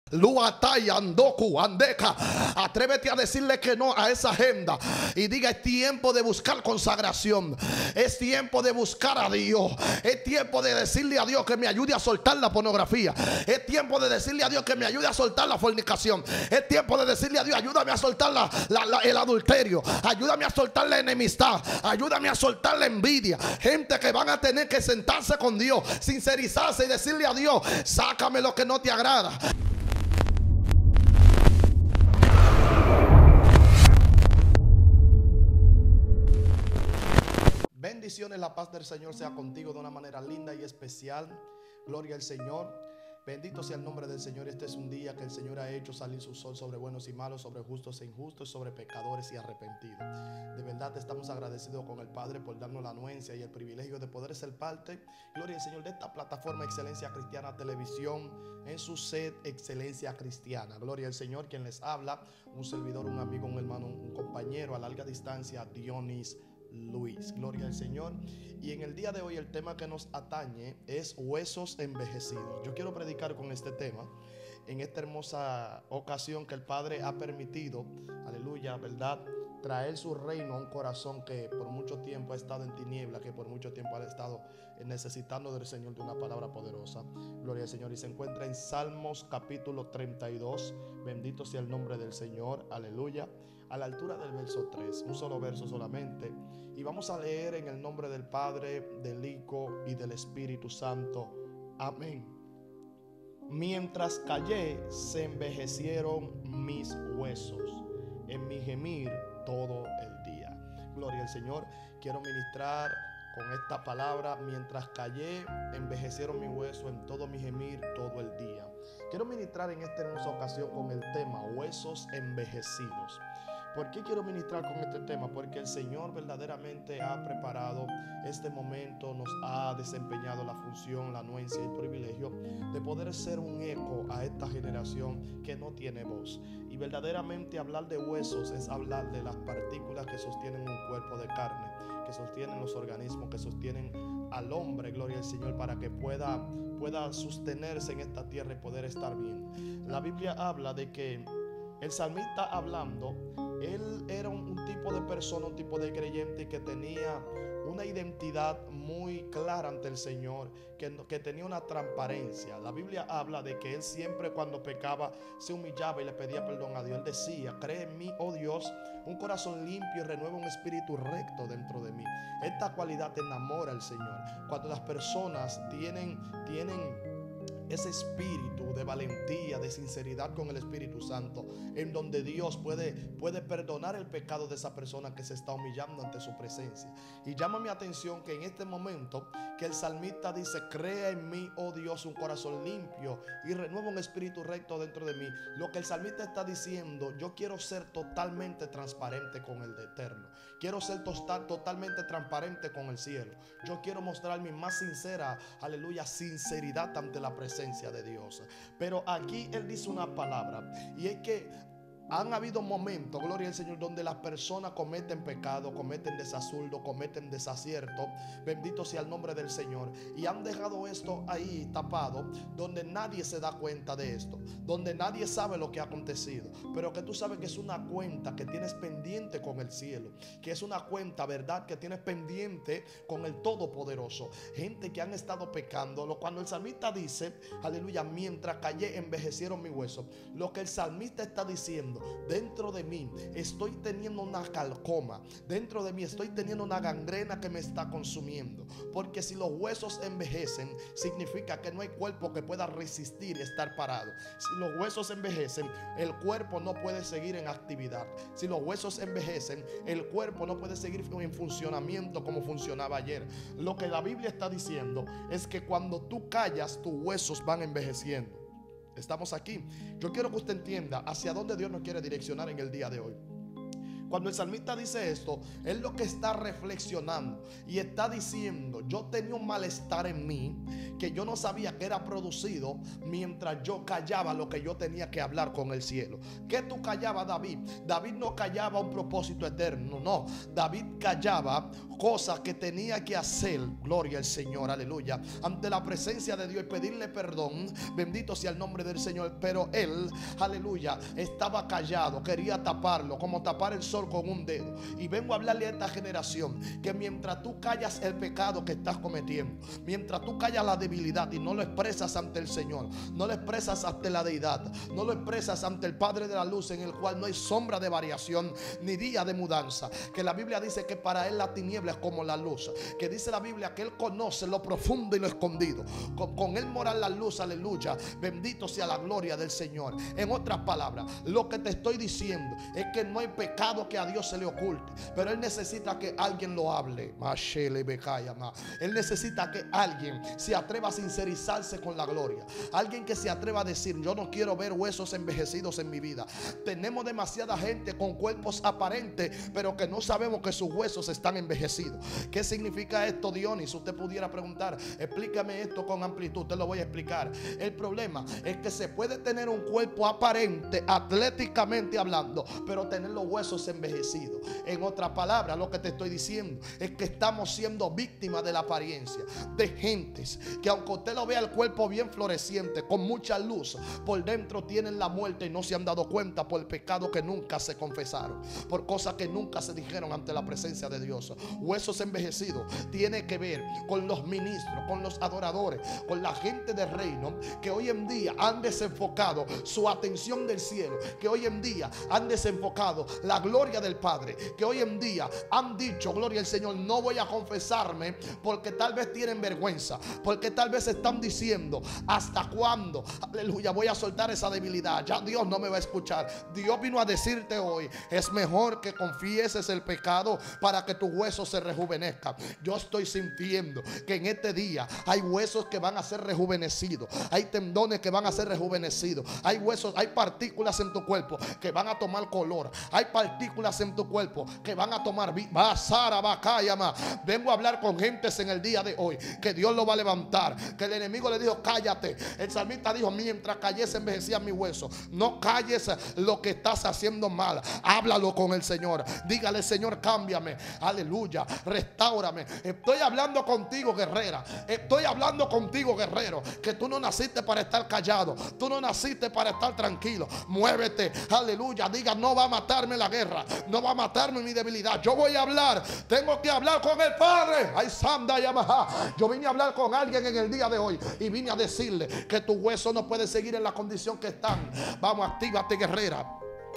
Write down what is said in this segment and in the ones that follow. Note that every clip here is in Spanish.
Atrévete a decirle que no a esa agenda y diga: es tiempo de buscar consagración, es tiempo de buscar a Dios, es tiempo de decirle a Dios que me ayude a soltar la pornografía, es tiempo de decirle a Dios que me ayude a soltar la fornicación, es tiempo de decirle a Dios: ayúdame a soltar el adulterio, ayúdame a soltar la enemistad, ayúdame a soltar la envidia. Gente que van a tener que sentarse con Dios, sincerizarse y decirle a Dios: sácame lo que no te agrada. Bendiciones, la paz del Señor sea contigo de una manera linda y especial. Gloria al Señor. Bendito sea el nombre del Señor. Este es un día que el Señor ha hecho salir su sol sobre buenos y malos, sobre justos e injustos, sobre pecadores y arrepentidos. De verdad estamos agradecidos con el Padre por darnos la anuencia y el privilegio de poder ser parte, gloria al Señor, de esta plataforma Excelencia Cristiana Televisión, en su sed Excelencia Cristiana. Gloria al Señor. Quien les habla, un servidor, un amigo, un hermano, un compañero a larga distancia, Dionis Luis. Gloria al Señor. Y en el día de hoy el tema que nos atañe es huesos envejecidos. Yo quiero predicar con este tema en esta hermosa ocasión que el Padre ha permitido, aleluya, verdad, traer su reino a un corazón que por mucho tiempo ha estado en tiniebla, que por mucho tiempo ha estado necesitando del Señor, de una palabra poderosa. Gloria al Señor. Y se encuentra en Salmos capítulo 32. Bendito sea el nombre del Señor, aleluya, a la altura del verso 3, un solo verso solamente. Y vamos a leer en el nombre del Padre, del Hijo y del Espíritu Santo. Amén. Mientras callé, se envejecieron mis huesos, en mi gemir todo el día. Gloria al Señor. Quiero ministrar con esta palabra: mientras callé, envejecieron mis huesos, en todo mi gemir todo el día. Quiero ministrar en esta hermosa ocasión con el tema huesos envejecidos. ¿Por qué quiero ministrar con este tema? Porque el Señor verdaderamente ha preparado este momento, nos ha desempeñado la función, la anuencia y el privilegio de poder ser un eco a esta generación que no tiene voz. Y verdaderamente hablar de huesos es hablar de las partículas que sostienen un cuerpo de carne, que sostienen los organismos, que sostienen al hombre, gloria al Señor, para que pueda sostenerse en esta tierra y poder estar bien. La Biblia habla de que el salmista, hablando, él era un tipo de persona, un tipo de creyente que tenía una identidad muy clara ante el Señor, que tenía una transparencia. La Biblia habla de que él siempre, cuando pecaba, se humillaba y le pedía perdón a Dios. Él decía: cree en mí, oh Dios, un corazón limpio y renueva un espíritu recto dentro de mí. Esta cualidad enamora al Señor. Cuando las personas tienen ese espíritu de valentía, de sinceridad con el Espíritu Santo, en donde Dios puede perdonar el pecado de esa persona que se está humillando ante su presencia. Y llama mi atención que en este momento que el salmista dice: crea en mí, oh Dios, un corazón limpio y renueva un espíritu recto dentro de mí. Lo que el salmista está diciendo: yo quiero ser totalmente transparente con el Eterno, quiero ser totalmente transparente con el cielo, yo quiero mostrar mi más sincera, aleluya, sinceridad ante la presencia de Dios. Pero aquí él dice una palabra, y es que han habido momentos, gloria al Señor, donde las personas cometen pecado, cometen desasurdo, cometen desacierto. Bendito sea el nombre del Señor. Y han dejado esto ahí tapado, donde nadie se da cuenta de esto, donde nadie sabe lo que ha acontecido. Pero que tú sabes que es una cuenta que tienes pendiente con el cielo, que es una cuenta, verdad, que tienes pendiente con el Todopoderoso. Gente que han estado pecando. Cuando el salmista dice, aleluya, mientras callé, envejecieron mis huesos, lo que el salmista está diciendo: dentro de mí estoy teniendo una calcoma, dentro de mí estoy teniendo una gangrena que me está consumiendo. Porque si los huesos envejecen, significa que no hay cuerpo que pueda resistir estar parado. Si los huesos envejecen, el cuerpo no puede seguir en actividad. Si los huesos envejecen, el cuerpo no puede seguir en funcionamiento como funcionaba ayer. Lo que la Biblia está diciendo es que cuando tú callas, tus huesos van envejeciendo. Estamos aquí. Yo quiero que usted entienda hacia dónde Dios nos quiere direccionar en el día de hoy. Cuando el salmista dice esto, él lo que está reflexionando y está diciendo: yo tenía un malestar en mí que yo no sabía que era producido mientras yo callaba lo que yo tenía que hablar con el cielo. ¿Qué tú callabas, David? David no callaba un propósito eterno, no. David callaba cosas que tenía que hacer, gloria al Señor, aleluya, ante la presencia de Dios y pedirle perdón. Bendito sea el nombre del Señor. Pero él, aleluya, estaba callado, quería taparlo, como tapar el sol con un dedo. Y vengo a hablarle a esta generación que mientras tú callas el pecado que estás cometiendo, mientras tú callas la debilidad y no lo expresas ante el Señor, no lo expresas ante la deidad, no lo expresas ante el Padre de la luz, en el cual no hay sombra de variación ni día de mudanza, que la Biblia dice que para él la tiniebla es como la luz, que dice la Biblia que él conoce lo profundo y lo escondido, con él mora la luz, aleluya, bendito sea la gloria del Señor. En otras palabras, lo que te estoy diciendo es que no hay pecado que a Dios se le oculte, pero él necesita que alguien lo hable. Él necesita que alguien se atreva a sincerizarse con la gloria, alguien que se atreva a decir: yo no quiero ver huesos envejecidos en mi vida. Tenemos demasiada gente con cuerpos aparentes, pero que no sabemos que sus huesos están envejecidos. ¿Qué significa esto, Dionis? Usted pudiera preguntar: explícame esto con amplitud. Te lo voy a explicar. El problema es que se puede tener un cuerpo aparente, atléticamente hablando, pero tener los huesos envejecidos. En otras palabras, lo que te estoy diciendo es que estamos siendo víctimas de la apariencia de gentes que, aunque usted lo vea el cuerpo bien floreciente, con mucha luz, por dentro tienen la muerte y no se han dado cuenta por el pecado que nunca se confesaron, por cosas que nunca se dijeron ante la presencia de Dios. Huesos envejecidos tiene que ver con los ministros, con los adoradores, con la gente del reino, que hoy en día han desenfocado su atención del cielo, que hoy en día han desenfocado la gloria del Padre, que hoy en día han dicho: gloria al Señor, no voy a confesarme, porque tal vez tienen vergüenza, porque tal vez están diciendo: ¿hasta cuándo, aleluya, voy a soltar esa debilidad? Ya Dios no me va a escuchar. Dios vino a decirte hoy: es mejor que confieses el pecado para que tus huesos se rejuvenezcan. Yo estoy sintiendo que en este día hay huesos que van a ser rejuvenecidos, hay tendones que van a ser rejuvenecidos, hay huesos, hay partículas en tu cuerpo que van a tomar color, hay partículas en tu cuerpo que van a tomar vida. Vengo a hablar con gentes en el día de hoy que Dios lo va a levantar, que el enemigo le dijo: cállate. El salmista dijo: mientras callé envejecía mi hueso. No calles lo que estás haciendo mal, háblalo con el Señor. Dígale: Señor, cámbiame, aleluya, restáurame. Estoy hablando contigo, guerrera. Estoy hablando contigo, guerrero, que tú no naciste para estar callado, tú no naciste para estar tranquilo. Muévete, aleluya. Diga: no va a matarme la guerra, no va a matarme mi debilidad. Yo voy a hablar, tengo que hablar con el Padre. Ay, Sanda Yamaha. Yo vine a hablar con alguien en el día de hoy y vine a decirle que tu hueso no puede seguir en la condición que están. Vamos, actívate, guerrera.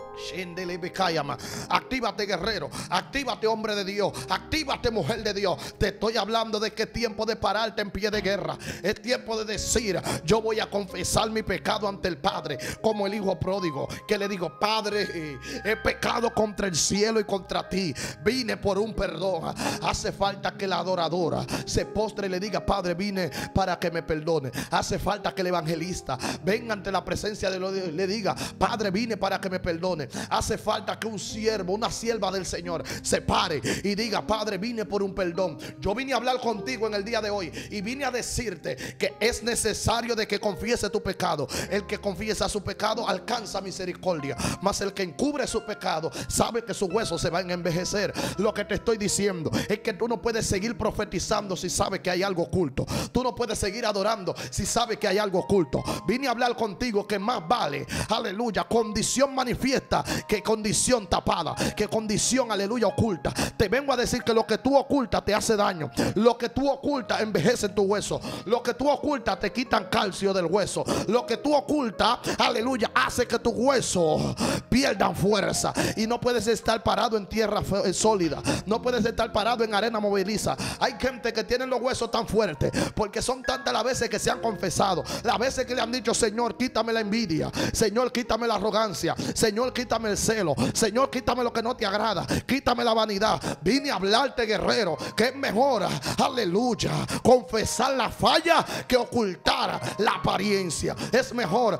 Actívate, guerrero, actívate, hombre de Dios, actívate, mujer de Dios. Te estoy hablando de que es tiempo de pararte en pie de guerra. Es tiempo de decir: yo voy a confesar mi pecado ante el Padre, como el hijo pródigo, que le digo: Padre, he pecado contra el cielo y contra ti, vine por un perdón. Hace falta que la adoradora se postre y le diga: Padre, vine para que me perdone. Hace falta que el evangelista venga ante la presencia de Dios y le diga: Padre, vine para que me perdone. Hace falta que un siervo, una sierva del Señor se pare y diga: Padre, vine por un perdón. Yo vine a hablar contigo en el día de hoy y vine a decirte que es necesario de que confiese tu pecado. El que confiesa su pecado alcanza misericordia, mas el que encubre su pecado sabe que sus huesos se van a envejecer. Lo que te estoy diciendo es que tú no puedes seguir profetizando si sabes que hay algo oculto. Tú no puedes seguir adorando si sabes que hay algo oculto. Vine a hablar contigo que más vale, aleluya, condición manifiesta que condición tapada, que condición, aleluya, oculta. Te vengo a decir que lo que tú ocultas te hace daño. Lo que tú ocultas envejece en tu hueso. Lo que tú ocultas te quitan calcio del hueso. Lo que tú ocultas, aleluya, hace que tus huesos pierdan fuerza. Y no puedes estar parado en tierra sólida. No puedes estar parado en arena moviliza. Hay gente que tiene los huesos tan fuertes porque son tantas las veces que se han confesado, las veces que le han dicho: Señor, quítame la envidia, Señor, quítame la arrogancia, Señor, quítame quítame el celo. Señor, quítame lo que no te agrada. Quítame la vanidad. Vine a hablarte, guerrero, que es mejor, aleluya, confesar la falla que ocultar la apariencia. Es mejor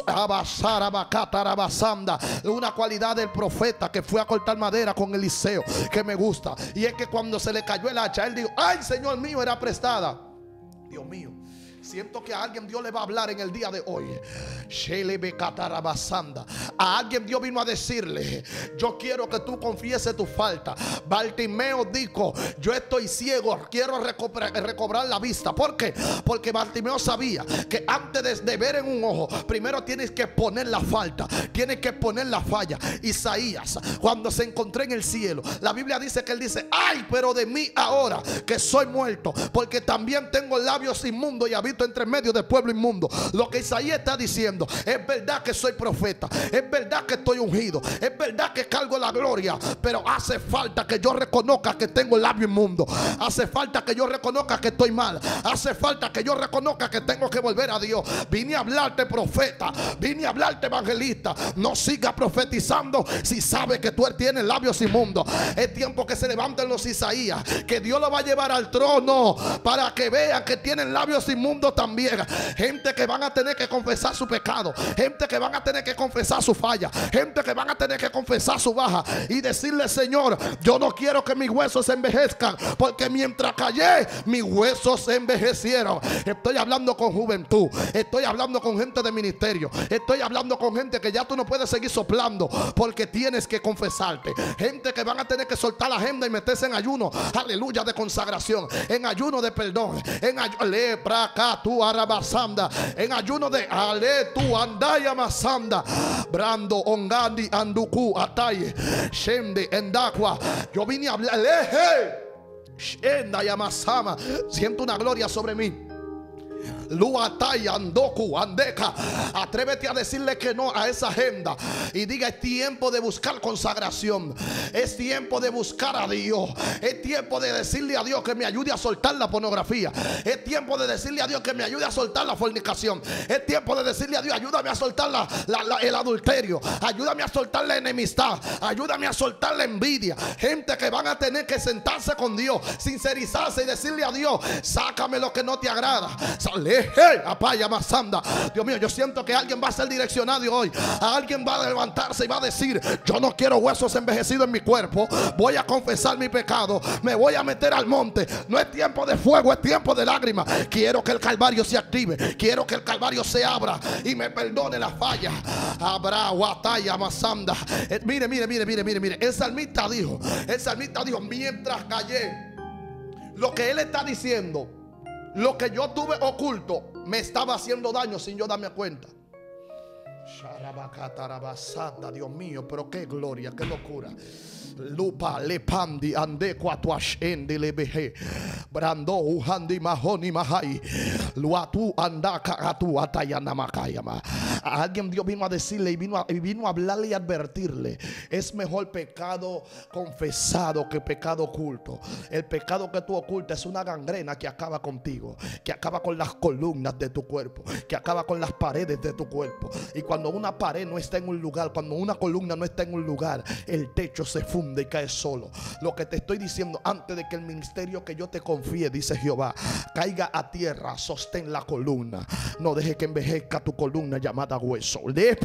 una cualidad del profeta que fue a cortar madera con Eliseo que me gusta, y es que cuando se le cayó el hacha, él dijo: ay, Señor mío, era prestada. Dios mío, siento que a alguien Dios le va a hablar en el día de hoy. A alguien Dios vino a decirle: yo quiero que tú confieses tu falta. Bartimeo dijo: yo estoy ciego, quiero recobrar la vista. ¿Por qué? Porque Bartimeo sabía que antes de ver en un ojo, primero tienes que poner la falta, tienes que poner la falla. Isaías, cuando se encontró en el cielo, la Biblia dice que él dice: ay, pero de mí ahora que soy muerto, porque también tengo labios inmundos y habito entre medio del pueblo inmundo. Lo que Isaías está diciendo: es verdad que soy profeta, es verdad que estoy ungido, es verdad que cargo la gloria, pero hace falta que yo reconozca que tengo el labio inmundo. Hace falta que yo reconozca que estoy mal. Hace falta que yo reconozca que tengo que volver a Dios. Vine a hablarte, profeta, vine a hablarte, evangelista. No sigas profetizando si sabes que tú tienes labios inmundos. Es tiempo que se levanten los Isaías, que Dios lo va a llevar al trono para que vean que tienen labios inmundos también. Gente que van a tener que confesar su pecado, gente que van a tener que confesar su falla, gente que van a tener que confesar su baja y decirle: Señor, yo no quiero que mis huesos se envejezcan, porque mientras callé, mis huesos se envejecieron. Estoy hablando con juventud, estoy hablando con gente de ministerio, estoy hablando con gente que ya tú no puedes seguir soplando, porque tienes que confesarte. Gente que van a tener que soltar la agenda y meterse en ayuno, aleluya, de consagración, en ayuno de perdón, en ayuno de ale tu andaya masanda brando ongandi anduku ataye shende endakwa. Yo vine a hablar, shenda yamasama. Siento una gloria sobre mí. Luataya andoku andeka. Atrévete a decirle que no a esa agenda y diga: es tiempo de buscar consagración, es tiempo de buscar a Dios, es tiempo de decirle a Dios que me ayude a soltar la pornografía, es tiempo de decirle a Dios que me ayude a soltar la fornicación, es tiempo de decirle a Dios: ayúdame a soltar el adulterio, ayúdame a soltar la enemistad, ayúdame a soltar la envidia. Gente que van a tener que sentarse con Dios, sincerizarse y decirle a Dios: sácame lo que no te agrada. Dios mío, yo siento que alguien va a ser direccionado hoy. Alguien va a levantarse y va a decir: yo no quiero huesos envejecidos en mi cuerpo. Voy a confesar mi pecado, me voy a meter al monte. No es tiempo de fuego, es tiempo de lágrimas. Quiero que el Calvario se active, quiero que el Calvario se abra y me perdone la falla. Abra wataya masanda. Mire. El salmista dijo, mientras callé, lo que él está diciendo, lo que yo tuve oculto me estaba haciendo daño sin yo darme cuenta. Dios mío, pero qué gloria, qué locura. Lupa lepandi ande kwatwash ende lebehe brando uhandi mahoni mahai luatu andaka atu atayana makayama. A alguien Dios vino a decirle y vino a hablarle y advertirle: es mejor pecado confesado que pecado oculto. El pecado que tú ocultas es una gangrena que acaba contigo, que acaba con las columnas de tu cuerpo, que acaba con las paredes de tu cuerpo. Y cuando una pared no está en un lugar, cuando una columna no está en un lugar, el techo se funde y cae solo. Lo que te estoy diciendo: antes de que el ministerio que yo te confíe, dice Jehová, caiga a tierra, sostén la columna. No deje que envejezca tu columna llamada hueso.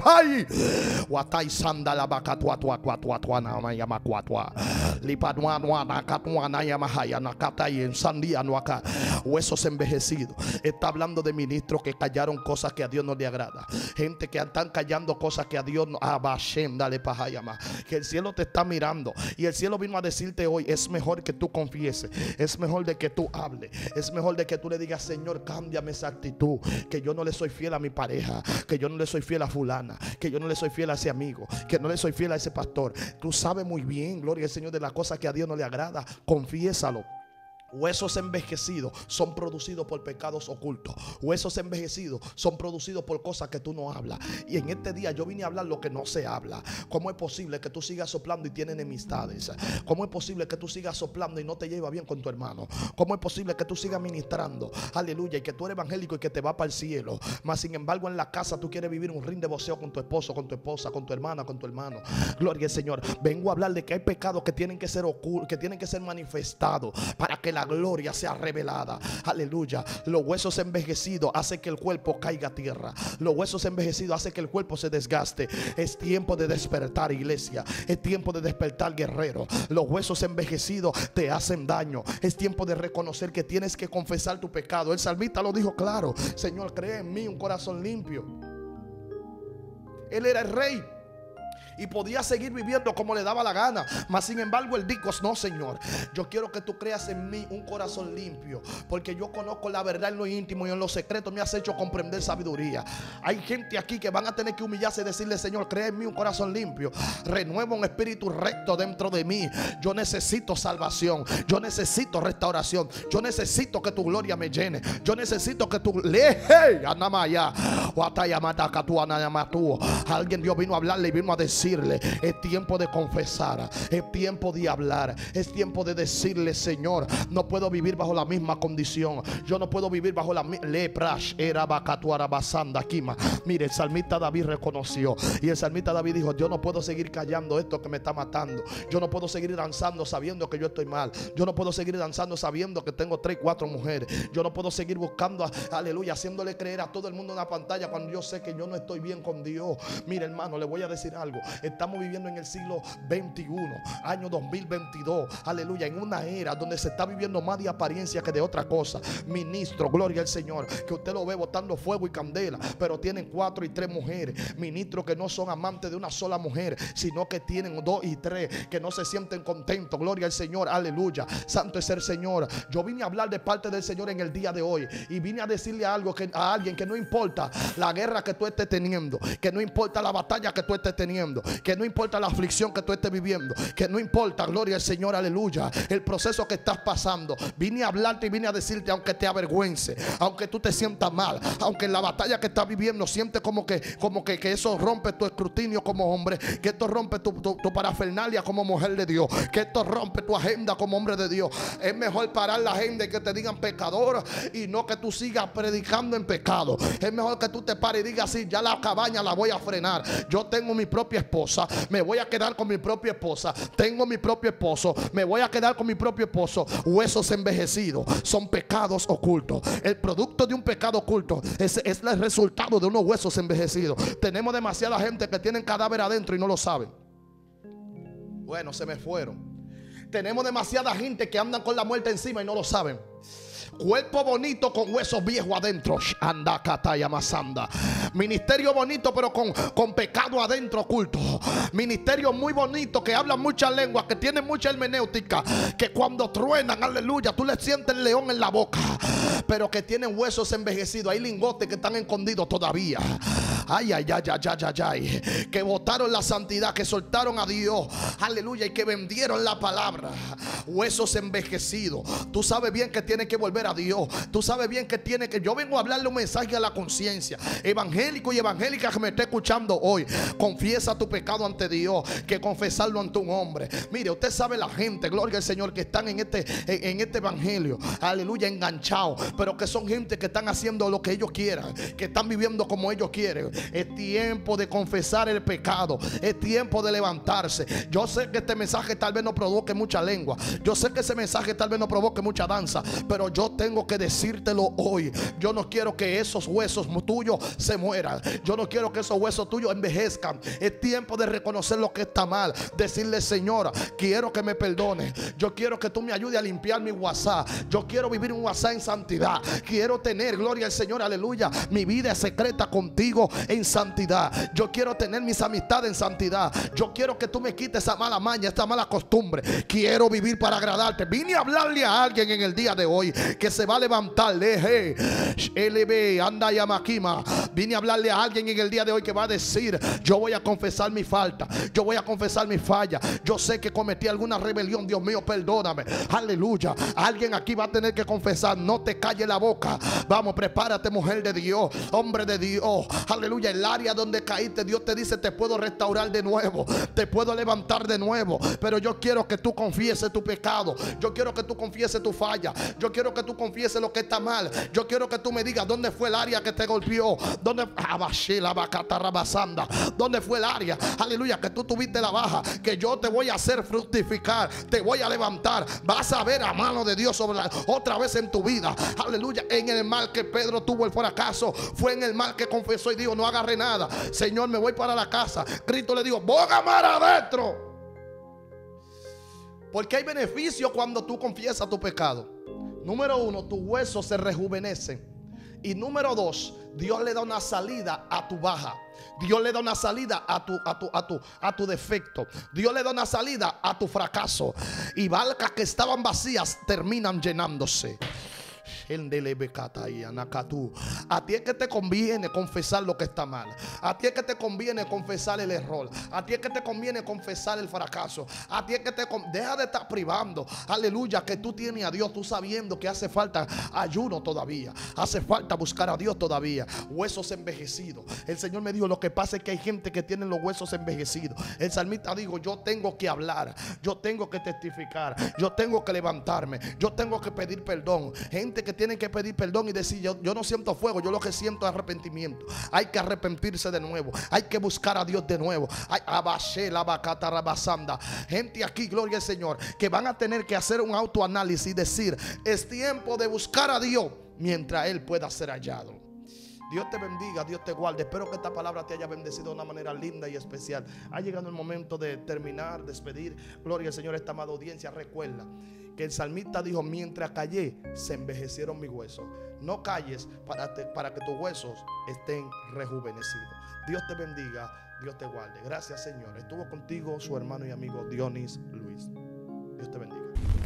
Huesos envejecidos. Está hablando de ministros que callaron cosas que a Dios no le agrada. Gente que están callando cosas que a Dios no. Que el cielo te está mirando. Y el cielo vino a decirte hoy: es mejor que tú confieses, es mejor de que tú hables, es mejor de que tú le digas: Señor, cámbiame esa actitud, que yo no le soy fiel a mi pareja, que yo no le soy fiel a fulana, que yo no le soy fiel a ese amigo, que no le soy fiel a ese pastor. Tú sabes muy bien, gloria al Señor, de las cosas que a Dios no le agrada. Confiésalo. Huesos envejecidos son producidos por pecados ocultos. Huesos envejecidos son producidos por cosas que tú no hablas. Y en este día yo vine a hablar lo que no se habla. ¿Cómo es posible que tú sigas soplando y tienes enemistades? ¿Cómo es posible que tú sigas soplando y no te llevas bien con tu hermano? ¿Cómo es posible que tú sigas ministrando? Aleluya. Y que tú eres evangélico y que te va para el cielo. Mas sin embargo en la casa tú quieres vivir un ring de voceo con tu esposo, con tu esposa, con tu hermana, con tu hermano. Gloria al Señor. Vengo a hablar de que hay pecados que tienen que ser ocultos, que tienen que ser manifestados para que la gloria sea revelada. Aleluya. Los huesos envejecidos hacen que el cuerpo caiga a tierra. Los huesos envejecidos hacen que el cuerpo se desgaste. Es tiempo de despertar, iglesia. Es tiempo de despertar, guerrero. Los huesos envejecidos te hacen daño. Es tiempo de reconocer que tienes que confesar tu pecado. El salmista lo dijo claro: Señor, crea en mí un corazón limpio. Él era el rey y podía seguir viviendo como le daba la gana. Mas sin embargo él dijo: no, Señor, yo quiero que tú creas en mí un corazón limpio, porque yo conozco la verdad en lo íntimo y en lo secreto me has hecho comprender sabiduría. Hay gente aquí que van a tener que humillarse y decirle: Señor, crea en mí un corazón limpio, renueva un espíritu recto dentro de mí. Yo necesito salvación, yo necesito restauración, yo necesito que tu gloria me llene, yo necesito que tu alguien Dios vino a hablarle y vino a decirle: es tiempo de confesar, es tiempo de hablar, es tiempo de decirle: Señor, no puedo vivir bajo la misma condición, yo no puedo vivir bajo la leprash era bacatuara basanda kima. Mire, el salmista David reconoció, y el salmista David dijo: yo no puedo seguir callando esto que me está matando, yo no puedo seguir danzando sabiendo que yo estoy mal, yo no puedo seguir danzando sabiendo que tengo 3, 4 mujeres, yo no puedo seguir buscando, aleluya, haciéndole creer a todo el mundo en la pantalla cuando yo sé que yo no estoy bien con Dios. Mire, hermano, le voy a decir algo. Estamos viviendo en el siglo 21, año 2022, aleluya, en una era donde se está viviendo más de apariencia que de otra cosa. Ministro, gloria al Señor, que usted lo ve botando fuego y candela, pero tienen 4 y 3 mujeres. Ministros que no son amantes de una sola mujer, sino que tienen 2 y 3, que no se sienten contentos. Gloria al Señor, aleluya. Santo es el Señor. Yo vine a hablar de parte del Señor en el día de hoy, y vine a decirle algo a alguien: que no importa la guerra que tú estés teniendo, que no importa la batalla que tú estés teniendo, que no importa la aflicción que tú estés viviendo, que no importa, gloria al Señor, aleluya, el proceso que estás pasando. Vine a hablarte y vine a decirte: aunque te avergüence, aunque tú te sientas mal, aunque en la batalla que estás viviendo sientes como que eso rompe tu escrutinio como hombre, que esto rompe tu parafernalia como mujer de Dios, que esto rompe tu agenda como hombre de Dios, es mejor parar la agenda y que te digan pecador, y no que tú sigas predicando en pecado. Es mejor que tú te pares y digas: sí, ya la cabaña la voy a frenar, yo tengo mi propia esposa, me voy a quedar con mi propia esposa, tengo mi propio esposo, me voy a quedar con mi propio esposo. Huesos envejecidos son pecados ocultos. El producto de un pecado oculto es el resultado de unos huesos envejecidos. Tenemos demasiada gente que tienen cadáver adentro y no lo saben. Bueno, se me fueron. Tenemos demasiada gente que andan con la muerte encima y no lo saben. Cuerpo bonito con huesos viejos adentro. Anda, cataya, masanda. Ministerio bonito pero con pecado adentro oculto. Ministerio muy bonito que hablan muchas lenguas, que tienen mucha hermenéutica, que cuando truenan, aleluya, tú le sientes el león en la boca, pero que tienen huesos envejecidos. Hay lingotes que están escondidos todavía. Ay, ay, ay, ay, ay, ay. Que botaron la santidad, que soltaron a Dios, aleluya, y que vendieron la palabra. Huesos envejecidos. Tú sabes bien que tienes que volver a Dios. Tú sabes bien que tiene que... Yo vengo a hablarle un mensaje a la conciencia. Evangélico y evangélica que me esté escuchando hoy, confiesa tu pecado ante Dios, que confesarlo ante un hombre. Mire, usted sabe la gente, gloria al Señor, que están en este evangelio, aleluya, enganchados, pero que son gente que están haciendo lo que ellos quieran, que están viviendo como ellos quieren. Es tiempo de confesar el pecado, es tiempo de levantarse. Yo sé que este mensaje tal vez no provoque mucha lengua, yo sé que ese mensaje tal vez no provoque mucha danza, pero yo tengo que decírtelo hoy. Yo no quiero que esos huesos tuyos se mueran, yo no quiero que esos huesos tuyos envejezcan. Es tiempo de reconocer lo que está mal, decirle: Señora, quiero que me perdone, yo quiero que tú me ayudes a limpiar mi WhatsApp, yo quiero vivir un WhatsApp en santidad, quiero tener, gloria al Señor, aleluya, mi vida secreta contigo en santidad. Yo quiero tener mis amistades en santidad. Yo quiero que tú me quites esa mala maña, esta mala costumbre. Quiero vivir para agradarte. Vine a hablarle a alguien en el día de hoy que se va a levantar. Anda Yamakima. Vine a hablarle a alguien en el día de hoy que va a decir: yo voy a confesar mi falta, yo voy a confesar mi falla. Yo sé que cometí alguna rebelión, Dios mío, perdóname. Aleluya. Alguien aquí va a tener que confesar. No te calle la boca. Vamos, prepárate, mujer de Dios, hombre de Dios. Aleluya. El área donde caíste, Dios te dice: te puedo restaurar de nuevo, te puedo levantar de nuevo. Pero yo quiero que tú confieses tu pecado. Yo quiero que tú confieses tu falla. Yo quiero que tú confieses lo que está mal. Yo quiero que tú me digas dónde fue el área que te golpeó. ¿Dónde fue el área, aleluya, que tú tuviste la baja? Que yo te voy a hacer fructificar, te voy a levantar. Vas a ver la mano de Dios otra vez en tu vida. Aleluya. En el mal que Pedro tuvo el fracaso, fue en el mal que confesó y dijo: no agarré nada, Señor, me voy para la casa. Cristo le dijo: boga mar adentro. Porque hay beneficio cuando tú confiesas tu pecado. Número uno, tus huesos se rejuvenecen. Y número dos, Dios le da una salida a tu baja. Dios le da una salida a tu defecto. Dios le da una salida a tu fracaso. Y barcas que estaban vacías terminan llenándose. A ti es que te conviene confesar lo que está mal. A ti es que te conviene confesar el error. A ti es que te conviene confesar el fracaso. A ti es que deja de estar privando, aleluya, que tú tienes a Dios, tú sabiendo que hace falta ayuno todavía, hace falta buscar a Dios todavía. Huesos envejecidos. El Señor me dijo: lo que pasa es que hay gente que tiene los huesos envejecidos. El salmista dijo: yo tengo que hablar, yo tengo que testificar, yo tengo que levantarme, yo tengo que pedir perdón. Gente que tienen que pedir perdón y decir: yo no siento fuego, yo lo que siento es arrepentimiento. Hay que arrepentirse de nuevo, hay que buscar a Dios de nuevo. Gente aquí, gloria al Señor, que van a tener que hacer un autoanálisis y decir: es tiempo de buscar a Dios mientras Él pueda ser hallado. Dios te bendiga, Dios te guarde. Espero que esta palabra te haya bendecido de una manera linda y especial. Ha llegado el momento de terminar, despedir. Gloria al Señor, esta amada audiencia. Recuerda que el salmista dijo: mientras callé, se envejecieron mis huesos. No calles para que tus huesos estén rejuvenecidos. Dios te bendiga, Dios te guarde. Gracias, Señor. Estuvo contigo su hermano y amigo Dionis Luis. Dios te bendiga.